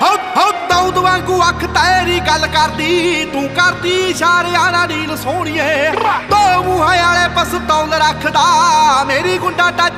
ਹੋ ਦਾਊਦ ਵਾਂਗੂ ਅੱਖ ਤੇਰੀ ਗੱਲ ਕਰਦੀ, ਤੂੰ ਕਰਦੀ ਇਸ਼ਾਰਿਆਂ ਨਾਲ ਨੀਲ ਸੋਹਣੀਏ। ਦੋ ਮੂੰਹਾਂ ਵਾਲੇ ਪਸਤੌਲ ਰੱਖਦਾ, ਮੇਰੀ ਗੁੰਡਾ ਟੱਚ